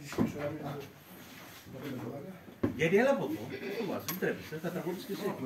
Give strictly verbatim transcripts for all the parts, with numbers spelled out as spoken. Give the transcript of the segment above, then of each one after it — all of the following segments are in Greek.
Γιατί έλα από εδώ, δεν μας, δεν τρέπεσαι, θα τραγουδήσεις και εσύ.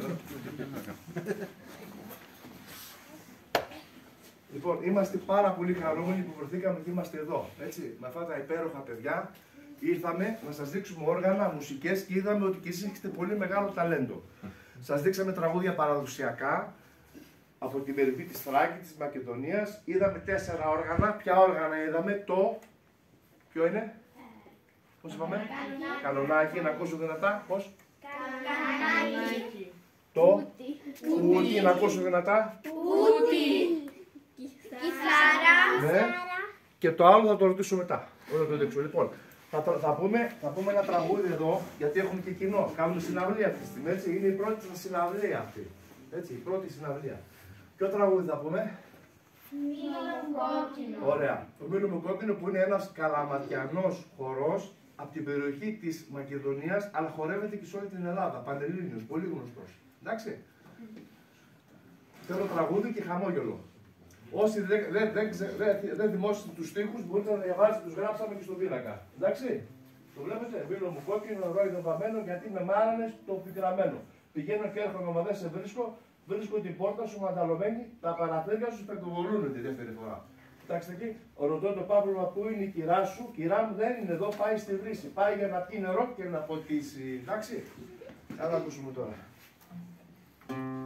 Λοιπόν, είμαστε πάρα πολύ χαρούμενοι που βρεθήκαμε και είμαστε εδώ. Έτσι, με αυτά τα υπέροχα παιδιά, ήρθαμε να σας δείξουμε όργανα, μουσικές και είδαμε ότι και εσείς έχετε πολύ μεγάλο ταλέντο. Σας δείξαμε τραγούδια παραδοσιακά από την περιοχή της Θράκη, της Μακεδονίας. Είδαμε τέσσερα όργανα. Ποια όργανα είδαμε? Το. Ποιο είναι? Πώς είπαμε? Κανονάκι. Να ακούσω δυνατά. Πώς? Κανονάκι. Το. Ούτι. Να ακούσω δυνατά. Ούτι. Κιθάρα. Ναι. Και το άλλο θα το ρωτήσω μετά. Όλα το δείξω. Λοιπόν, θα, θα, πούμε, θα πούμε ένα τραγούδι εδώ, γιατί έχουμε και κοινό. Κάνουμε συναυλία αυτή τη στιγμή. Έτσι. Είναι η πρώτη μας συναυλία αυτή. Έτσι, η πρώτη συναυλία. Ποιο τραγούδι θα πούμε? Μήλο μου κόκκινο. Ωραία. Το Μήλο μου κόκκινο που είναι ένας καλαματιανός χορός από την περιοχή της Μακεδονίας, αλλά χορεύεται και σε όλη την Ελλάδα. Πανελλήνιος, πολύ γνωστός. Εντάξει. Θέλω τραγούδι και χαμόγελο. Όσοι δεν δε, δε, δε, δε θυμόσαστε τους στίχους, μπορείτε να διαβάσετε, τους γράψαμε και στον πίνακα. Εντάξει. Το βλέπετε? Μήλο μου κόκκινο, ρόιδο βαμμένο, γιατί με μάρανες το πικραμένο. Πηγαίνω και έρχομαι, μα δεν σε βρίσκω. Βρίσκω την πόρτα σου μανταλωμένη, τα παραθύρια σου σπεκτοβολούν τη δεύτερη φορά. Κοιτάξτε εκεί, ρωτώ το Παύλο, πού είναι η κυρά σου? Κυρά μου δεν είναι εδώ, πάει στη βρύση. Πάει για να πιει νερό και να ποτίσει. Εντάξει. Άρα ακούσουμε τώρα.